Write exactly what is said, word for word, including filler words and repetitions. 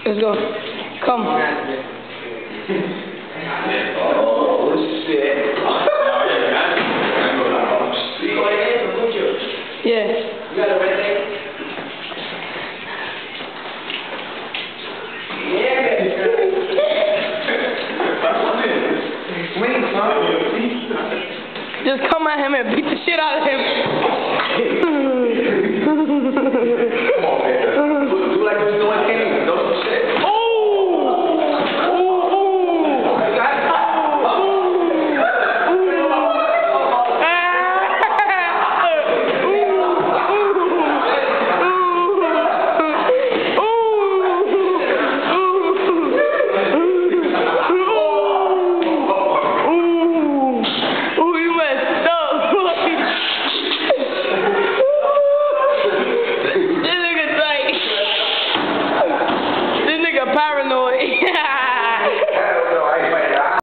Let's go. Come. Oh, shit. Yeah. You got a red thing? Just come at him and beat the shit out of him. Come on, man. Do like you're doing anything. Don't do shit. Oh! Oh! Oh! Paranoid.